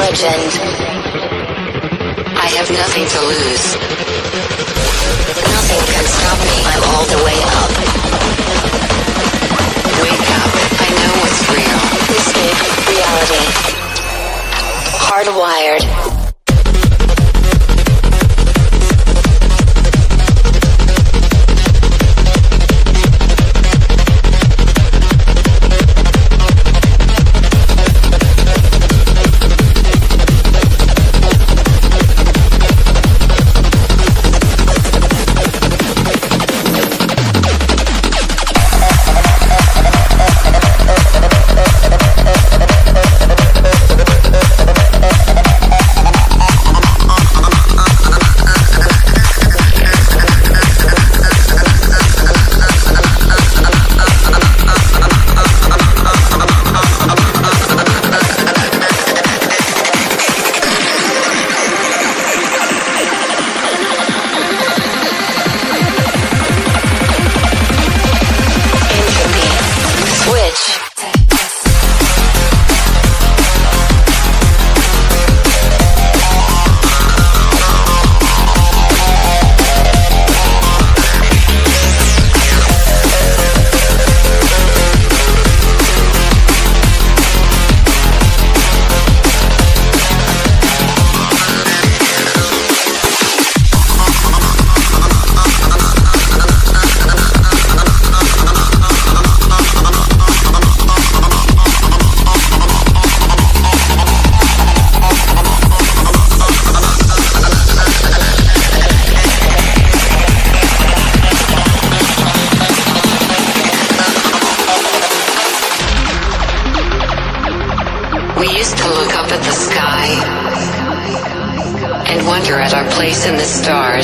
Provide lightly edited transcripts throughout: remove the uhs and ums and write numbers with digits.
legend. I have nothing to lose. Nothing can stop me. I'm all the way up. Wake up. I know what's real. Escape reality. Hardwired. We used to look up at the sky and wonder at our place in the stars.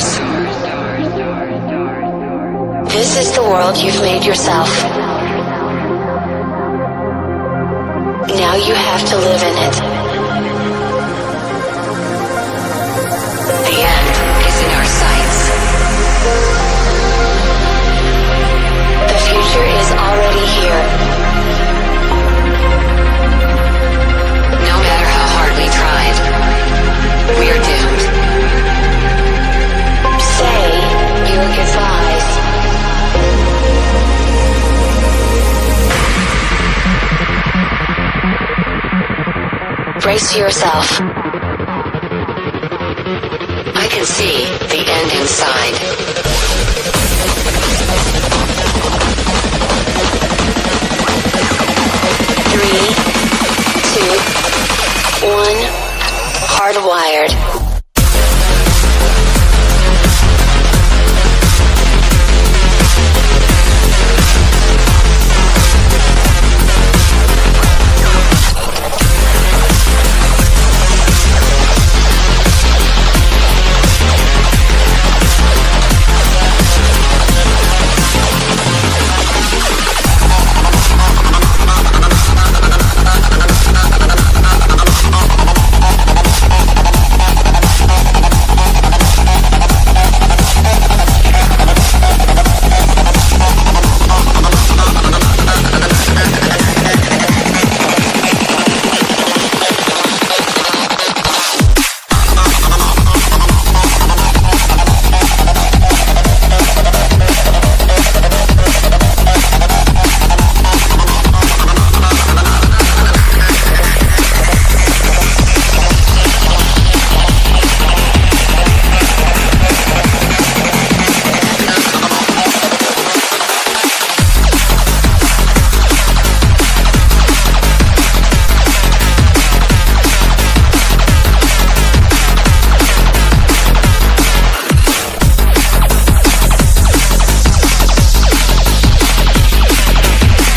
This is the world you've made yourself. Now you have to live in it. The end is in our sights. The future is already here. No matter how hard we tried, we're doomed. Say your goodbyes. Brace yourself. I can see the end inside. Three, two, one. Hardwired.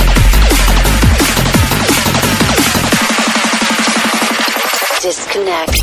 Disconnect.